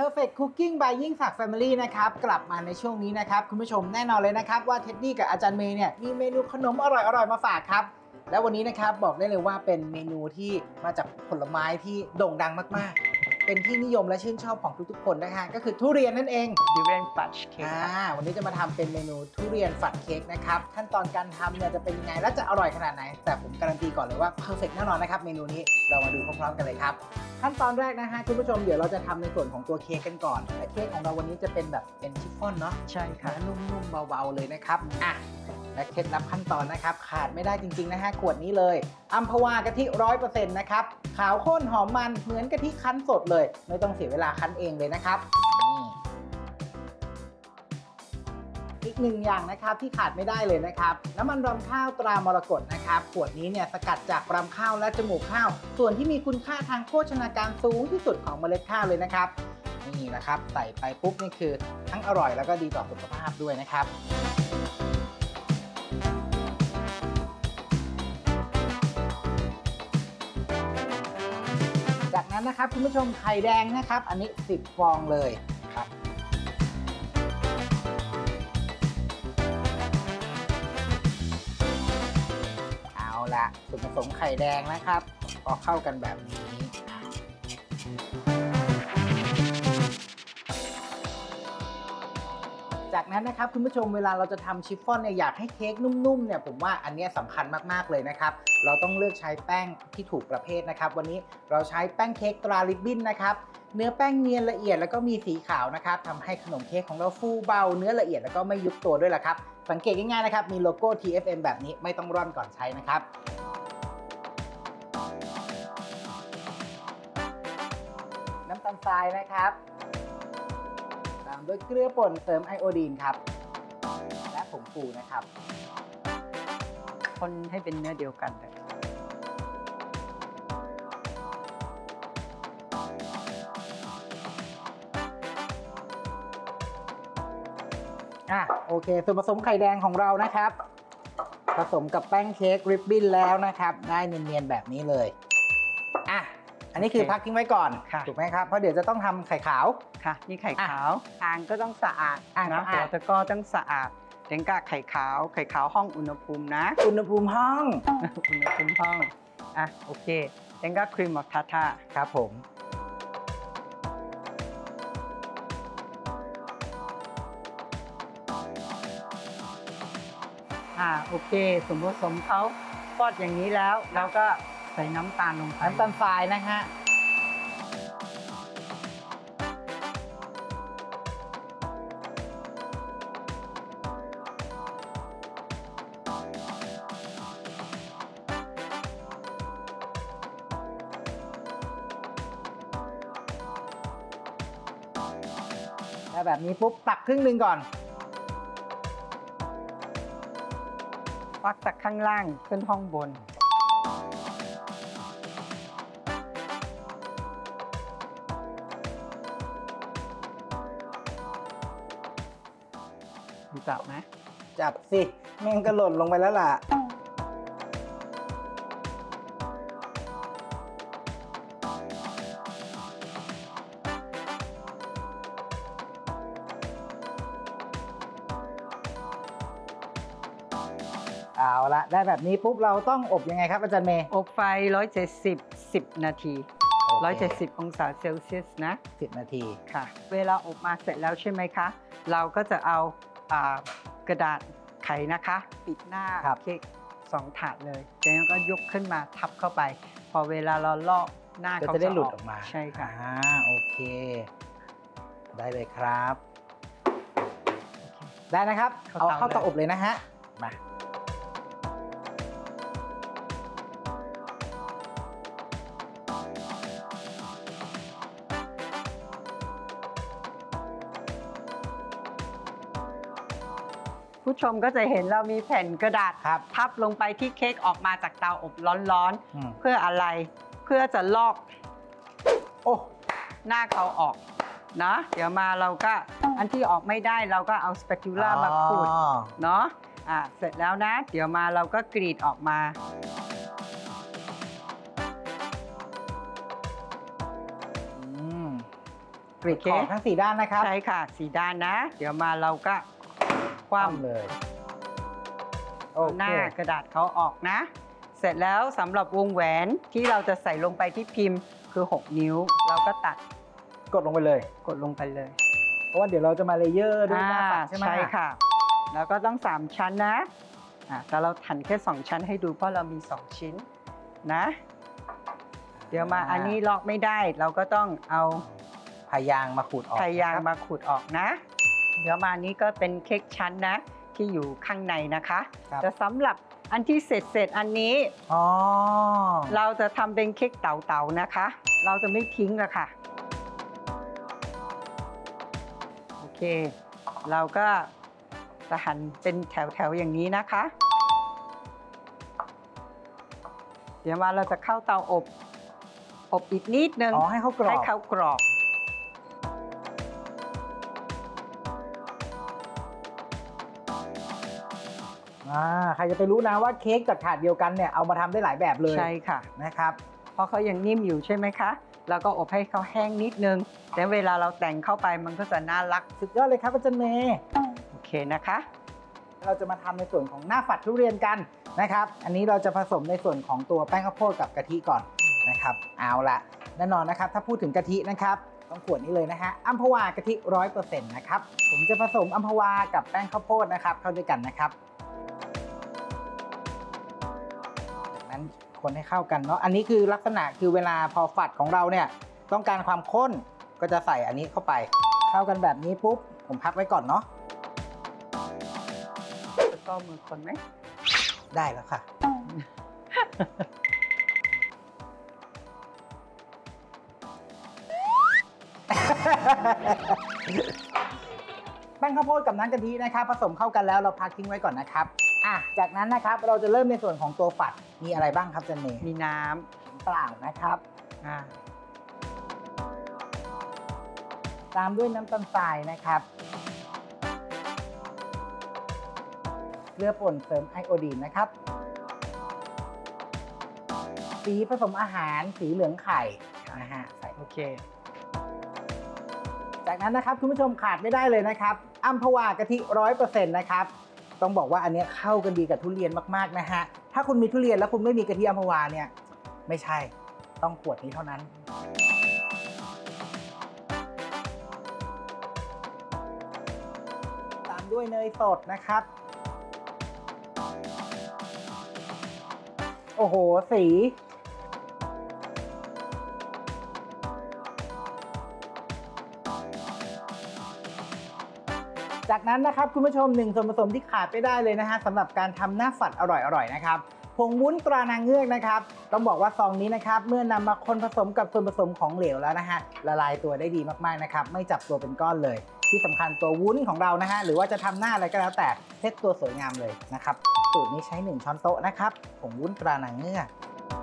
Perfect Cooking by ยิ่งศักดิ์ Family นะครับกลับมาในช่วงนี้นะครับคุณผู้ชมแน่นอนเลยนะครับว่าเท็ดดี้กับอาจารย์เมย์เนี่ยมีเมนูขนมอร่อยๆมาฝากครับและวันนี้นะครับบอกได้เลยว่าเป็นเมนูที่มาจากผลไม้ที่โด่งดังมากๆเป็นที่นิยมและชื่นชอบของทุกๆคนนะฮะก็คือทุเรียนนั่นเองทุเรียนฟัดเค้กวันนี้จะมาทำเป็นเมนูทุเรียนฝัดเค้กนะครับขั้นตอนการทำเนี่ยจะเป็นยังไงและจะอร่อยขนาดไหนแต่ผมการันตีก่อนเลยว่าเพอร์เฟกต์แน่นอนนะครับเมนูนี้เรามาดูพร้อมๆกันเลยครับขั้นตอนแรกนะฮะคุณผู้ชมเดี๋ยวเราจะทำในส่วนของตัวเค้กกันก่อนและเค้กของเราวันนี้จะเป็นแบบเป็นชิฟฟ่อนเนาะใช่ค่ะนุ่มๆเบาๆเลยนะครับและเคล็ดลับขั้นตอนนะครับขาดไม่ได้จริงๆนะฮะขวดนี้เลยอัมพวากะทิ 100% นะครับขาวข้นหอมมันเหมือนกะทิคั้นสดเลยไม่ต้องเสียเวลาคั้นเองเลยนะครับอีกหนึ่งอย่างนะครับที่ขาดไม่ได้เลยนะครับน้ำมันรำข้าวตรามรกตนะครับขวดนี้เนี่ยสกัดจากรำข้าวและจมูกข้าวส่วนที่มีคุณค่าทางโภชนาการสูงที่สุดของเมล็ดข้าวเลยนะครับนี่นะครับใส่ไปปุ๊บนี่คือทั้งอร่อยแล้วก็ดีต่อสุขภาพด้วยนะครับจากนั้นนะครับคุณผู้ชมไข่แดงนะครับอันนี้10 ฟองเลยครับเอาละส่วนผสมไข่แดงนะครับพอเข้ากันแบบนี้จากนั้นนะครับคุณผู้ชมเวลาเราจะทำชิฟฟ่อนเนี่ยอยากให้เค้กนุ่มๆเนี่ยผมว่าอันนี้สำคัญมากๆเลยนะครับเราต้องเลือกใช้แป้งที่ถูกประเภทนะครับวันนี้เราใช้แป้งเค้กตราริบบิ้นนะครับเนื้อแป้งเนียนละเอียดแล้วก็มีสีขาวนะครับทำให้ขนมเค้กของเราฟูเบาเนื้อละเอียดแล้วก็ไม่ยุบตัวด้วยล่ะครับสังเกตง่ายๆนะครับมีโลโก้ TFM แบบนี้ไม่ต้องร่อนก่อนใช้นะครับน้ำตาลทรายนะครับตามด้วยเกลือป่นเสริมไอโอดีนครับและผงฟูนะครับคนให้เป็นเนื้อเดียวกันเลยโอเคส่วนผสมไข่แดงของเรานะครับผสมกับแป้งเค้กริบบิ้นแล้วนะครับได้เนียนๆแบบนี้เลยอันนี้คือพักทิ้งไว้ก่อนถูกไหมครับเพราะเดี๋ยวจะต้องทำไข่ขาวค่ะนี่ไข่ขาวอ่างก็ต้องสะอาดนะหัวตะกร้อต้องสะอาดเด็กกะไข่ขาวห้องอุณหภูมินะอุณหภูมิห้องโอเคเด็กกะครีมมอคทาท่าครับผมโอเคส่วนผสมเขาทอดอย่างนี้แล้วเราก็ใส่น้ำตาลลงไปน้ำตาลทรายนะฮะแบบนี้ปุ๊บตักครึ่งหนึ่งก่อนวักจากข้างล่างขึ้นห้องบนจับไหมจับสิแม่งก็หล่นลงไปแล้วล่ะเอาละได้แบบนี้ปุ๊บเราต้องอบยังไงครับอาจารย์เมย์อบไฟ170 10 นาที170 องศาเซลเซียสนะ 10 นาทีค่ะเวลาอบมาเสร็จแล้วใช่ไหมคะเราก็จะเอากระดาษไขนะคะปิดหน้าเค้ก2 ถาดเลยแล้วก็ยกขึ้นมาทับเข้าไปพอเวลาเราลอกหน้าก็จะได้หลุดออกมาใช่ค่ะโอเคได้เลยครับได้นะครับเอาเข้าเตาอบเลยนะฮะมาผู้ชมก็จะเห็นเรามีแผ่นกระดาษพับลงไปที่เค้กออกมาจากเตาอบร้อนๆเพื่ออะไรเพื่อจะลอกหน้าเขาออกนะเดี๋ยวมาเราก็อันที่ออกไม่ได้เราก็เอาสเปตูล่ามาขูดเนาะเสร็จแล้วนะเดี๋ยวมาเราก็กรีดออกมาทกรีดขอบทั้ง4ด้านนะครับใช่ค่ะ4ด้านนะเดี๋ยวมาเราก็คว่ำเลยหน้ากระดาษเขาออกนะเสร็จแล้วสำหรับวงแหวนที่เราจะใส่ลงไปที่พิมพ์คือ6นิ้วเราก็ตัดกดลงไปเลยเพราะว่าเดี๋ยวเราจะมาเลเยอร์ด้วยหน้าปัดใช่ไหมใช่ค่ะแล้วก็ต้อง3ชั้นนะแต่เราหั่นแค่2ชั้นให้ดูเพราะเรามี2ชิ้นนะเดี๋ยวมาอันนี้ลอกไม่ได้เราก็ต้องเอาพายางมาขูดออกนะเดี๋ยวมานี้ก็เป็นเค้กชั้นนะที่อยู่ข้างในนะคะแต่สำหรับอันที่เสร็จอันนี้เราจะทำเป็นเค้กเต่าๆนะคะเราจะไม่ทิ้งละค่ะโอเคเราก็จะหั่นเป็นแถวๆอย่างนี้นะคะเดี๋ยวมาเราจะเข้าเตาอบอีกนิดนึงให้เขากรอบใครจะไปรู้นะว่าเค้กจากถาดเดียวกันเนี่ยเอามาทำได้หลายแบบเลยใช่ค่ะนะครับเพราะเขายังนิ่มอยู่ใช่ไหมคะแล้วก็อบให้เขาแห้งนิดนึงแล้วเวลาเราแต่งเข้าไปมันก็จะน่ารักสุดยอดเลยครับอาจารย์เมย์โอเคนะคะเราจะมาทำในส่วนของหน้าฝัดทุเรียนกันนะครับอันนี้เราจะผสมในส่วนของตัวแป้งข้าวโพดกับกะทิก่อนนะครับเอาละแน่นอนนะครับถ้าพูดถึงกะทินะครับต้องขวดนี้เลยนะฮะอัมพวากะทิ 100% นะครับผมจะผสมอัมพวากับแป้งข้าวโพดนะครับเข้าด้วยกันนะครับจากนั้นคนให้เข้ากันเนาะอันนี้คือลักษณะคือเวลาพอฝัดของเราเนี่ยต้องการความข้นก็จะใส่อันนี้เข้าไปเข้ากันแบบนี้ปุ๊บผมพักไว้ก่อนเนาะก็มือคนไหมได้แล้วค่ะแป้งข้าวโพดกับน้ำกะทินะครับผสมเข้ากันแล้วเราพักทิ้งไว้ก่อนนะครับจากนั้นนะครับเราจะเริ่มในส่วนของตัวฝัดมีอะไรบ้างครับจันเมย์มีน้ำเปล่านะครับตามด้วยน้ำตาลทรายนะครับเกลือป่นเสริมไอโอดีนนะครับสีผสมอาหารสีเหลืองไข่นะฮะใส่โอเคจากนั้นนะครับคุณผู้ชมขาดไม่ได้เลยนะครับอัมพวากะทิ 100% นะครับต้องบอกว่าอันนี้เข้ากันดีกับทุเรียนมากๆนะฮะถ้าคุณมีทุเรียนแล้วคุณไม่มีกะทิอัมพวาเนี่ยไม่ใช่ต้องขวดนี้เท่านั้นตามด้วยเนยสดนะครับโอ้โหสีจากนั้นนะครับคุณผู้ชมหนึ่งส่วนผสมที่ขาดไม่ได้เลยนะฮะสำหรับการทำหน้าฝัดอร่อยๆนะครับผงวุ้นตรานางเงือกนะครับต้องบอกว่าซองนี้นะครับเมื่อนำมาคนผสมกับส่วนผสมของเหลวแล้วนะฮะละลายตัวได้ดีมากๆนะครับไม่จับตัวเป็นก้อนเลยที่สำคัญตัววุ้นของเรานะฮะหรือว่าจะทำหน้าอะไรก็แล้วแต่เซตตัวสวยงามเลยนะครับสูตรนี้ใช้1ช้อนโต๊ะนะครับผงวุ้นตรานางเงือก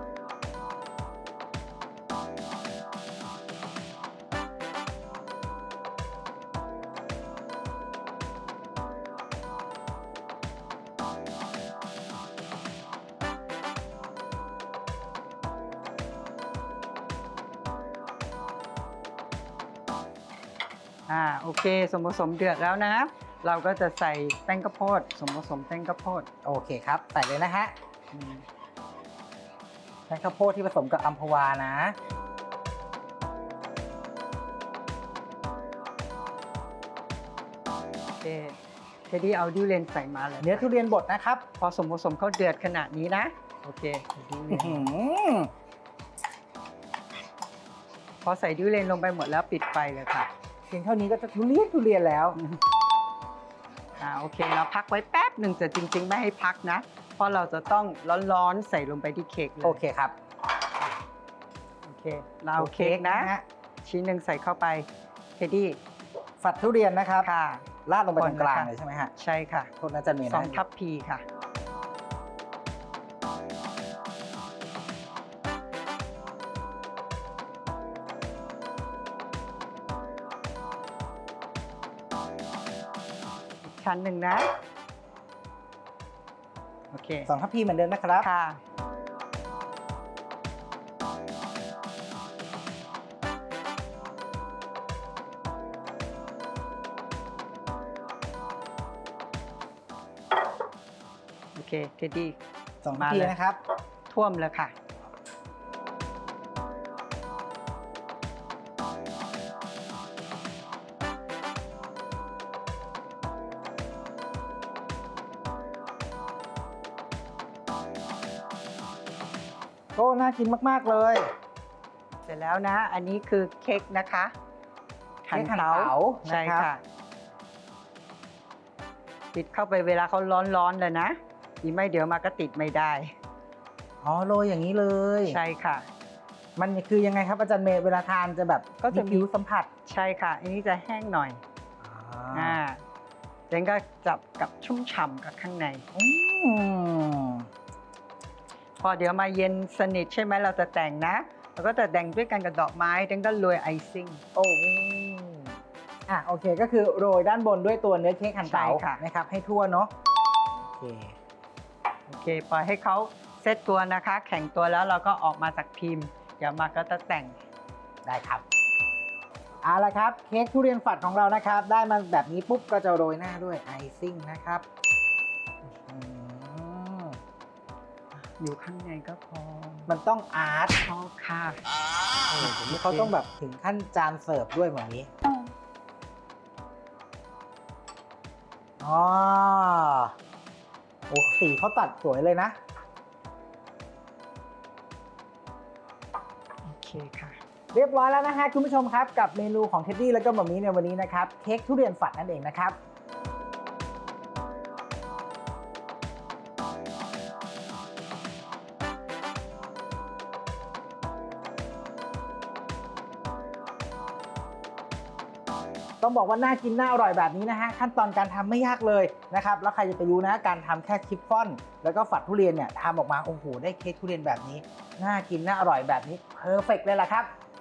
โอเคส่วนผสมเดือดแล้วนะเราก็จะใส่แป้งข้าวโพดส่วนผสมแป้งข้าวโพดโอเคครับใส่เลยนะฮะแป้งข้าวโพดที่ผสมกับอัมพวานะโอเคทีนี้เอาทุเรียนใส่มาเลยเนื้อทุเรียนบดนะครับพอส่วนผสมเขาเดือดขนาดนี้นะโอเคพอใส่ทุเรียนลงไปหมดแล้วปิดไฟเลยค่ะเพียงเท่านี้ก็จะทุเรียนแล้วโอเคเราพักไว้แป๊บหนึ่งแต่จริงๆไม่ให้พักนะเพราะเราจะต้องร้อนๆใส่ลงไปที่เค้กเลยโอเคครับโอเคเราเอาเค้กนะชิ้นหนึ่งใส่เข้าไปเทดดี้ฝัดทุเรียนนะครับค่ะราดลงไปตรงกลางเลยใช่ไหมฮะใช่ค่ะโทษนะจันเมย์นะ 2 ทัพพีค่ะชั้นหนึ่งนะโอเค 2 ทัพพีเหมือนเดิมนะครับค่ะเทดดี้ 2 นาทีนะครับท่วมเลยค่ะโอ้น่ากินมากๆเลยเสร็จแล้วนะอันนี้คือเค้กนะคะเค้กหั่นเต๋าใช่ค่ะติดเข้าไปเวลาเขาร้อนๆเลยนะอีไม่เดี๋ยวมาก็ติดไม่ได้อ๋อโรยอย่างนี้เลยใช่ค่ะมันคือยังไงครับอาจารย์เมย์เวลาทานจะแบบก็จะผิวสัมผัสใช่ค่ะอันนี้จะแห้งหน่อยเจนก็จับกับชุ่มฉ่ำกับข้างในพอเดี๋ยวมาเย็นสนิทใช่ไหมเราจะแต่งนะเราก็จะแต่งด้วยกันกับดอกไม้เจนก็โรยไอซิ่งโอเคก็คือโรยด้านบนด้วยตัวเนื้อเค้กหั่นเต๋านะครับให้ทั่วเนาะโอเคปล่อยให้เขาเซตตัวนะคะแข็งตัวแล้วเราก็ออกมาจากพิมพ์เดี๋ยวมาก็จะแต่งได้ครับเอาละครับเค้กทุเรียนฝัดของเรานะครับได้มาแบบนี้ปุ๊บก็จะโรยหน้าด้วยไอซิ่งนะครับอยู่ข้างในก็พอมันต้องอาร์ตพอค่ะนี่เขาต้องแบบถึงขั้นจานเสิร์ฟด้วยแบบนี้โอ้สีเขาตัดสวยเลยนะโอเคค่ะเรียบร้อยแล้วนะฮะคุณผู้ชมครับกับเมนูของเท็ดดี้แล้วก็หม่อมมี่ในวันนี้นะครับเค้กทุเรียนฝัดนั่นเองนะครับต้องบอกว่าน่ากินน่าอร่อยแบบนี้นะฮะขั้นตอนการทำไม่ยากเลยนะครับแล้วใครจะไปรู้นะการทำแค่ชิฟฟ่อนแล้วก็ฝัดทุเรียนเนี่ยทำออกมาโอ้โหได้เค้กทุเรียนแบบนี้น่ากินน่าอร่อยแบบนี้เพอร์เฟกต์เลยล่ะครับ